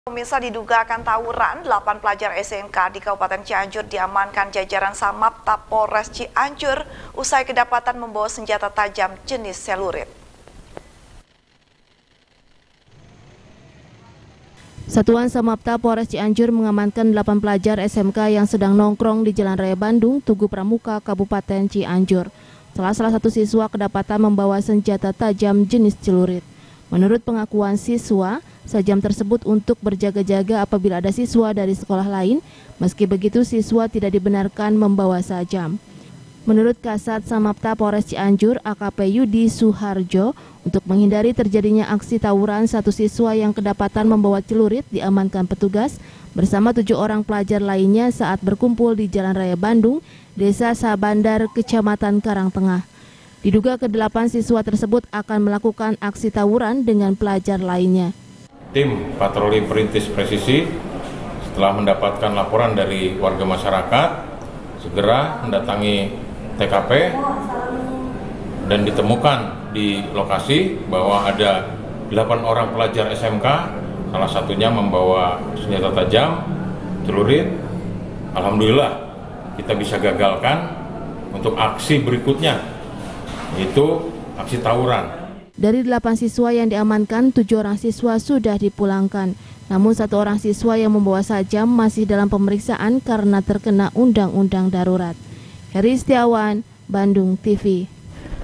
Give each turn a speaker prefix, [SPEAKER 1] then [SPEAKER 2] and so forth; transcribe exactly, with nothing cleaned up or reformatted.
[SPEAKER 1] Pemirsa, diduga akan tawuran, delapan pelajar S M K di Kabupaten Cianjur diamankan jajaran Samapta Polres Cianjur usai kedapatan membawa senjata tajam jenis selurit.
[SPEAKER 2] Satuan Samapta Polres Cianjur mengamankan delapan pelajar S M K yang sedang nongkrong di Jalan Raya Bandung, Tugu Pramuka, Kabupaten Cianjur. Salah salah satu siswa kedapatan membawa senjata tajam jenis celurit. Menurut pengakuan siswa, sajam tersebut untuk berjaga-jaga apabila ada siswa dari sekolah lain. Meski begitu, siswa tidak dibenarkan membawa sajam. Menurut Kasat Samapta Polres Cianjur, A K P Yudi Suharjo, untuk menghindari terjadinya aksi tawuran, satu siswa yang kedapatan membawa celurit diamankan petugas bersama tujuh orang pelajar lainnya saat berkumpul di Jalan Raya Bandung, Desa Sabandar, Kecamatan Karangtengah. Diduga kedelapan siswa tersebut akan melakukan aksi tawuran dengan pelajar lainnya.
[SPEAKER 3] Tim Patroli Perintis Presisi setelah mendapatkan laporan dari warga masyarakat segera mendatangi T K P dan ditemukan di lokasi bahwa ada delapan orang pelajar S M K, salah satunya membawa senjata tajam, celurit. Alhamdulillah kita bisa gagalkan untuk aksi berikutnya, itu aksi tawuran.
[SPEAKER 2] Dari delapan siswa yang diamankan, tujuh orang siswa sudah dipulangkan. Namun satu orang siswa yang membawa sajam masih dalam pemeriksaan karena terkena undang-undang darurat. Heri Setiawan, Bandung T V.